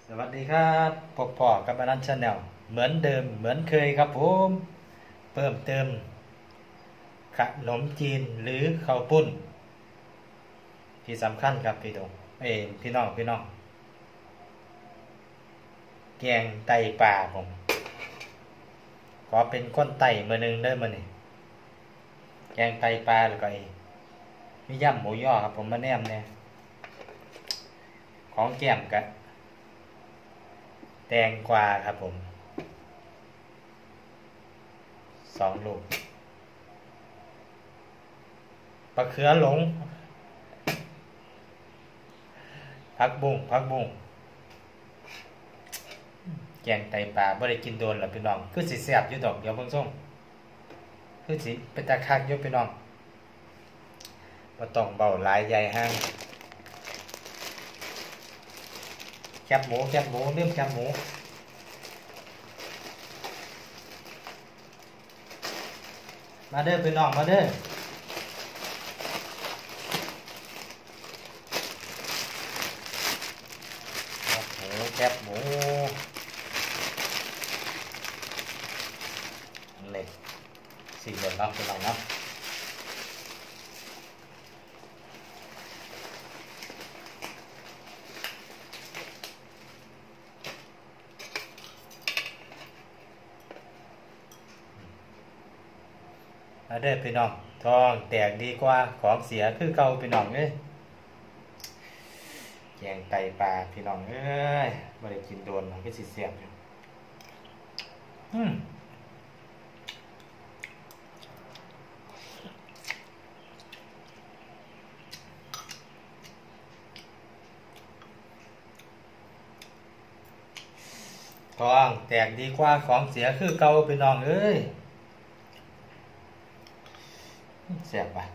สวัสดีครับพบพ่อกับอนันต์ชาแนลเหมือนเดิมเหมือนเคยครับผมเพิ่มเติมขนมจีนหรือข้าวปุ้นที่สำคัญครับพี่น้องพี่น้องแกงไตปลาผมขอเป็นก้นไตมือหนึ่งได้มือนี่แกงไตปลาแล้วก็มีย่ำหมูย่อครับผมมาแนมเนี่ยของแก้มกะแตงกวาครับผม2 ลูกปลาเขือหลงผักบุ้งแกงไตปลาบ่ได้กินโดนหรอกพี่น้องคือสิแซ่บอยู่ดอกเดี๋ยวเบิ่งส่งคือสิเป็นตาคักอยู่พี่น้องบ่ต้องเบาหลายใหญ่ห้างแคบหมูลืมแคบหมูมาเด้อพี่น้องมาเด้อแคบหมูเลยสี่เหลี่ยมเนาะพี่น้องเนาะมาเด้อพี่น้องทองแตกดีกว่าของเสียคือเก่าพี่น้องเอ้ยแกงไตปลาพี่น้องเอ้ยบ่ได้กินโดนก็สิเสียบอยู่ทองแตกดีกว่าของเสียคือเก่าพี่น้องเอ้ยเสียบป่ะ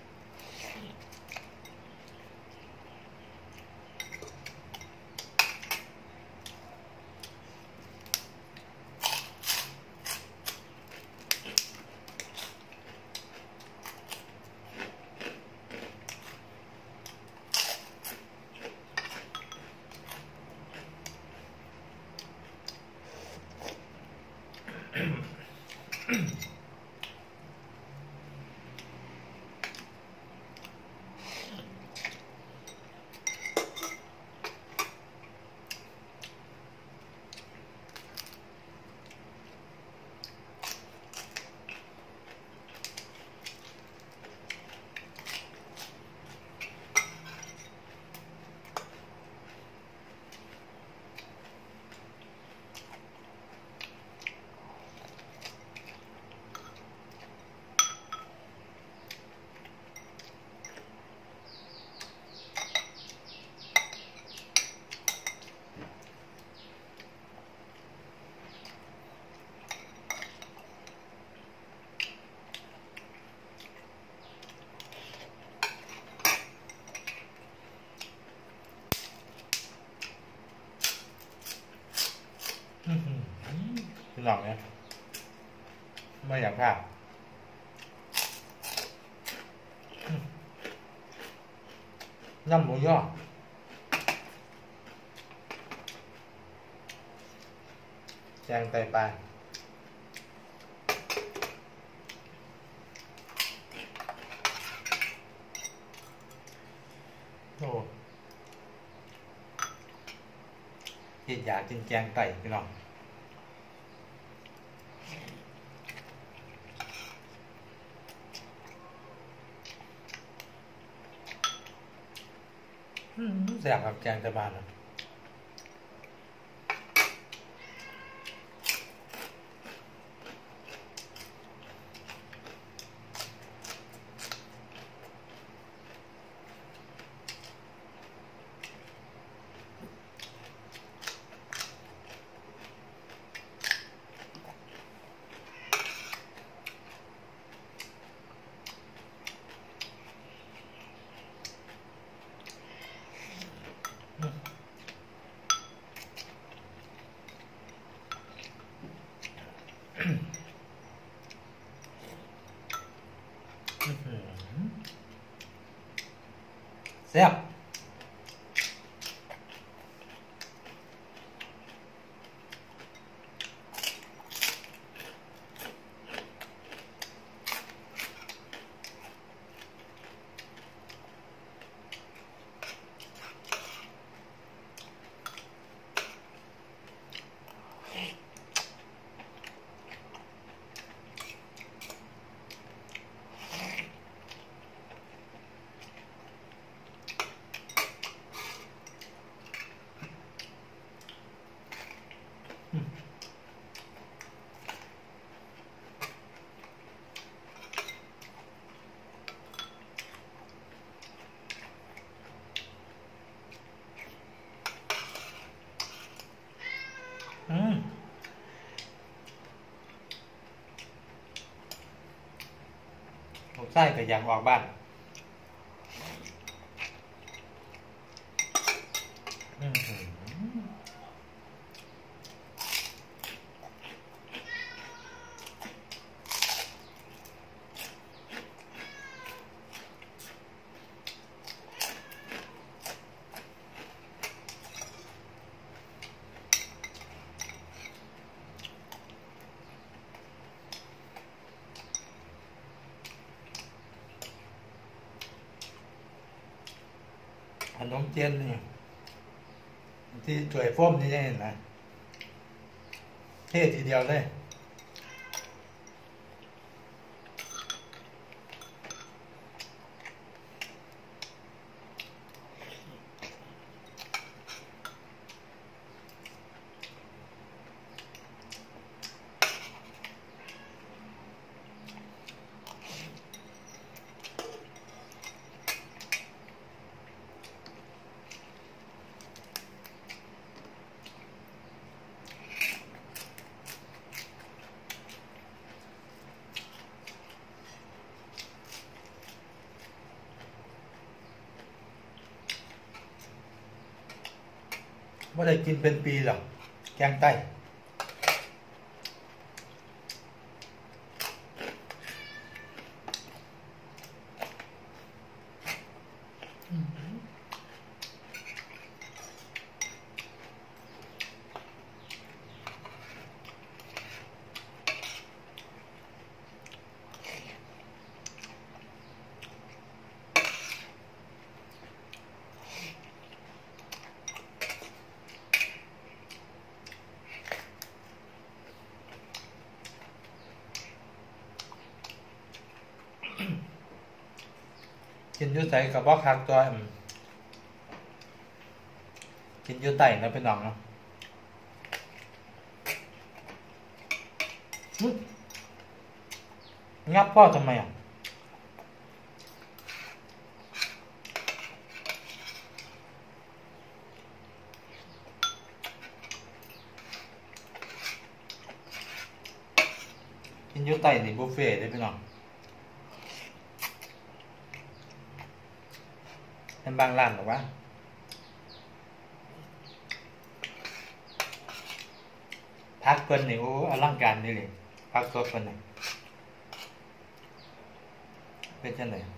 พี่น้องเนี่ยไม่อยากพลาดน้ำหมูย่อแกงไตปลาโอ้ที่อยากกินแกงไตพี่น้องแซ่บกับแกงไตปลาเนาะแซ่บไส้ก็อยากออกบ้านขนมเจียนนี่ที่ถ้วยโฟมนี่เห็นไหมเท่ทีเดียวเลยไม่ได้กินเป็นปีหรอกแกงไต้กินยุ่ใส่กับบอกคักตัวกินยุ่ไต่นะเป็นน้องเนาะงับพ่อทำไมอ่ะกินยุ่ไต่นี่บุฟเฟ่ต์ได้เป็นน้องเป็นบางร้านหรอวะพักเพิ่นนี่โอ้อลังการนี่เลยพักสดเพิ่นนี่เป็นจังได๋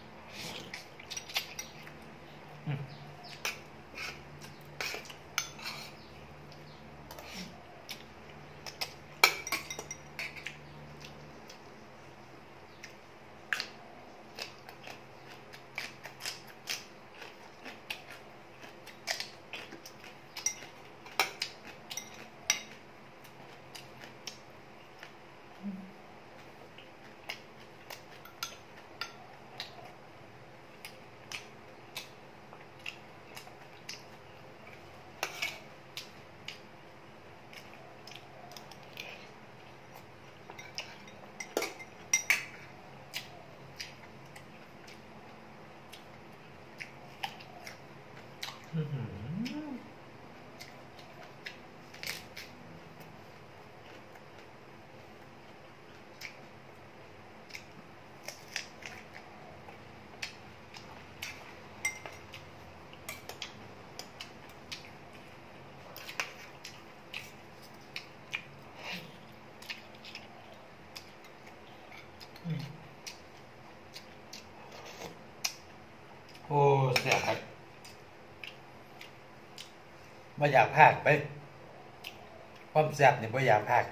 โอ้เสียครับไม่อยากพากไปความแซ่บเนี่ยไม่อยากพาก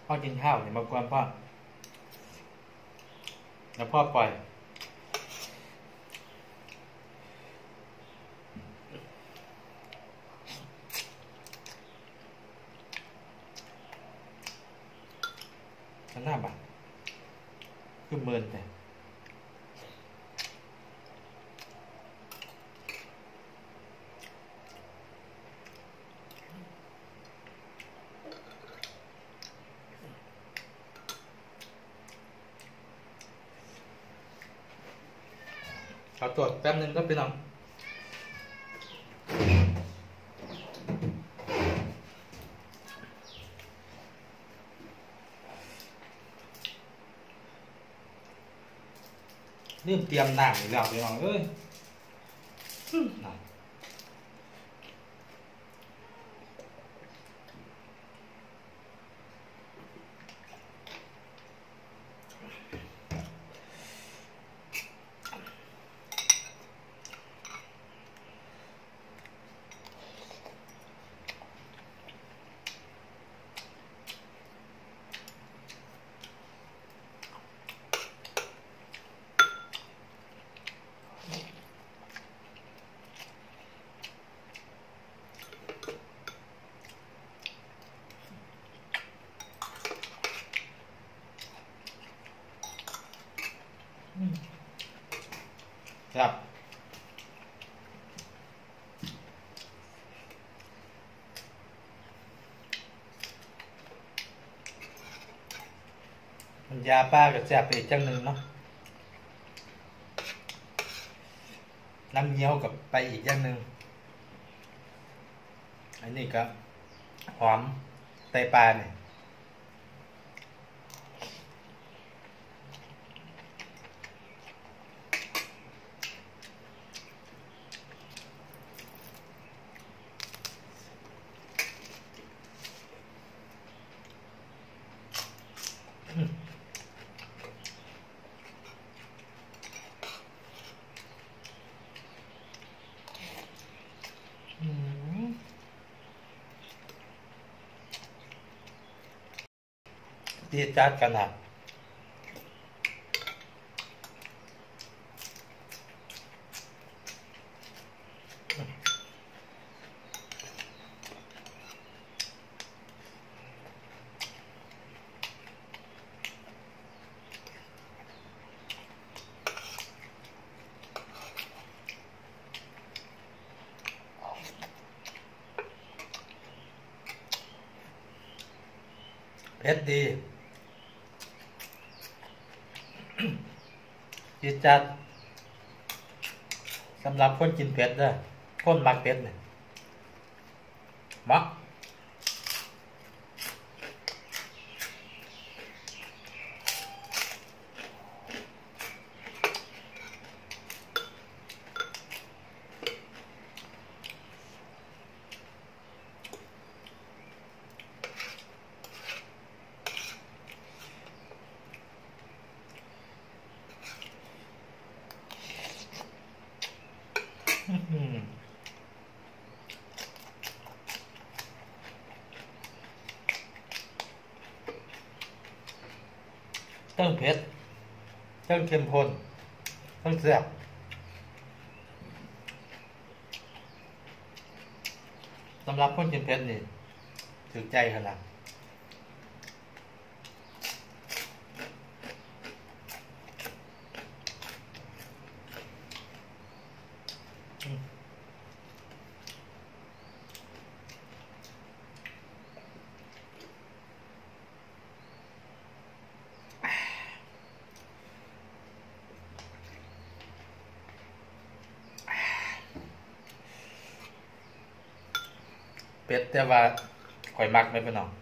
พ่อกินข้าวอย่ามากวนพ่อแล้วพ่อปล่อยหน้าบัตรคือเมินแต่ขอตรวจแป๊บนึงก็ไปลองลืมเตรียมน้ำอีกแล้วไปลองเอ้ยครับมันยาป้ากับแซ่บไปอีกจังหนึ่งเนาะน้ำเงี้ยวกับไปอีกอย่างหนึ่งอันนี้ก็หอมไตปลาเนี่ยดีจัดขนาดเผ็ดดีดีจัดสำหรับคนกินเผ็ดเด้อคนมักเผ็ดเนี่ยมักต้องเผ็ดต้องเข้มข้นต้องแซ่บสำหรับคนกินเผ็ดนี่ถึงใจขนาดเป็ดแต่ว่าข่อยมักไม่เป็นหรอก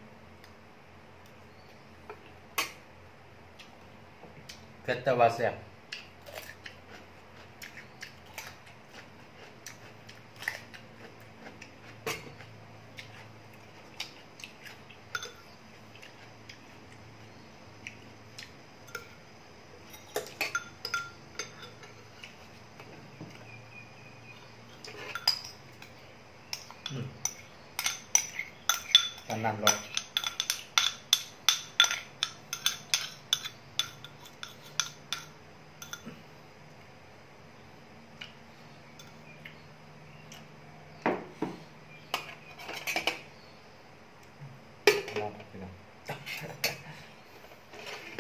เป็ดแต่ว่าแซ่บอันนั้นเลย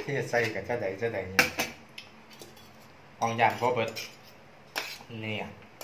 ที่ใส่กับจะได้เนี่ยของอย่างพอเบิดเนี่ย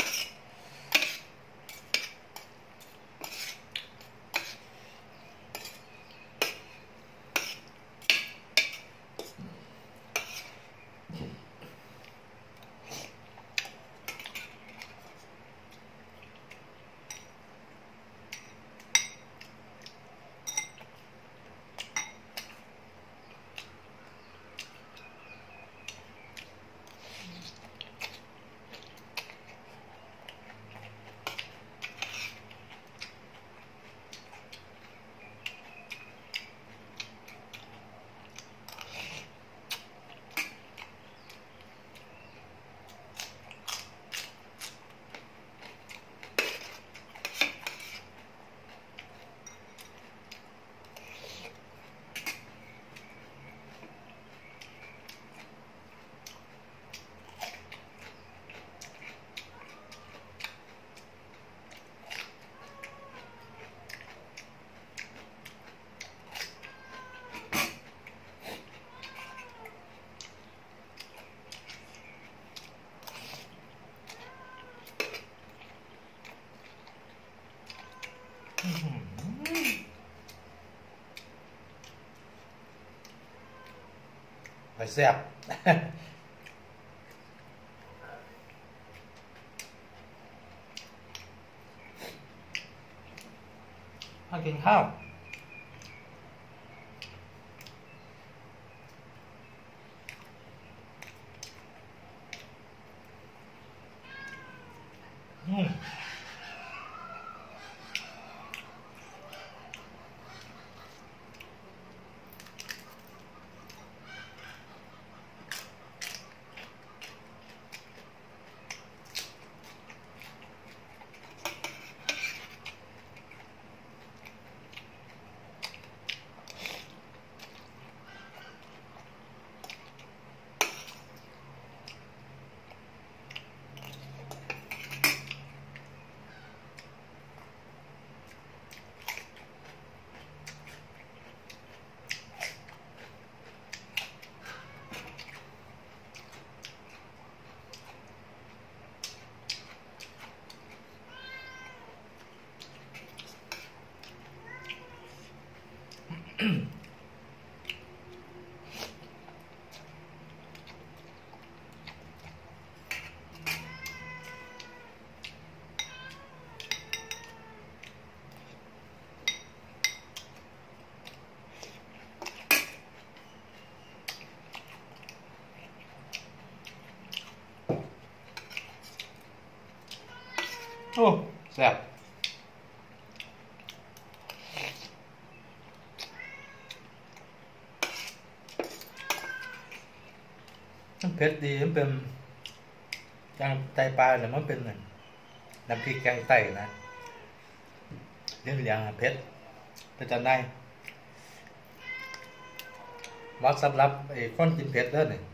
ไปแซ่บมากินข้าวโอ้แซ่บมันเผ็ดดีมันเป็นแกงไตปลาเนี่ยมันเป็นน้ำพริกแกงไตนะเรื่องอย่างเผ็ดเป็นจังได้เหมาะสำหรับไอ้คนกินเผ็ดเด้อเนี่ย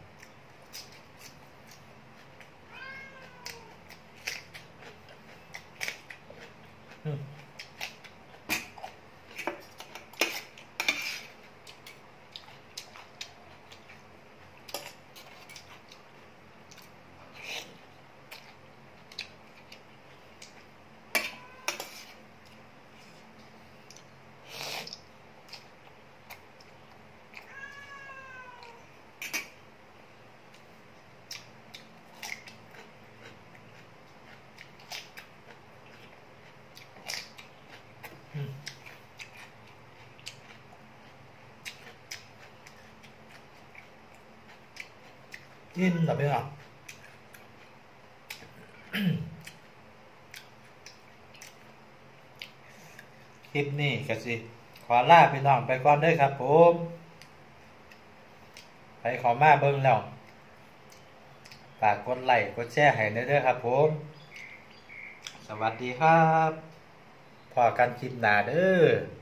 กินแบบนี้อ่ะคลิปนี้ก็สิขอลาพี่น้องไปก่อนเด้อครับผมไปขอมาเบิ่งแล้วฝากกดไลค์กดแชร์ให้เด้อครับผมสวัสดีครับพอกันคลิปหน้าเด้อ